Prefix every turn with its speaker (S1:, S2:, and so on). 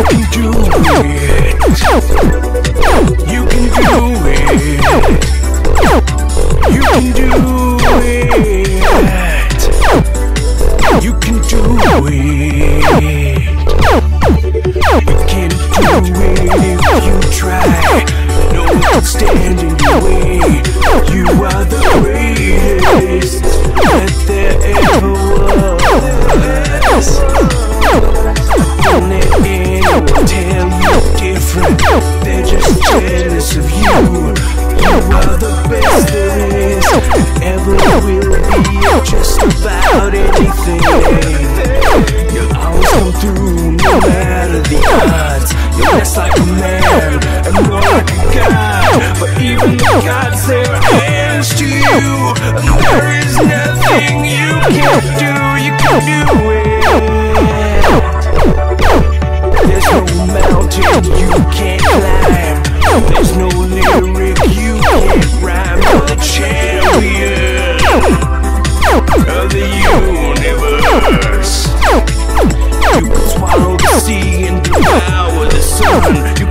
S1: can do it. You can do it. You can do it. You can do it. You can do it if you try. No one can stand in your way. You are the greatest that there ever was. Don't let anyone tell you different. They're just jealous of you. You are the best there is, ever will be. Just about anything. You'll always come through, no matter the odds. You're less like a man and more like a god. But even the gods, their hands to you. And there is nothing you can't do. You can do it. There's no mountain you can't climb. There's no lyric you can't rhyme. You're the champion of the universe. You can swallow the sea and devour the sun.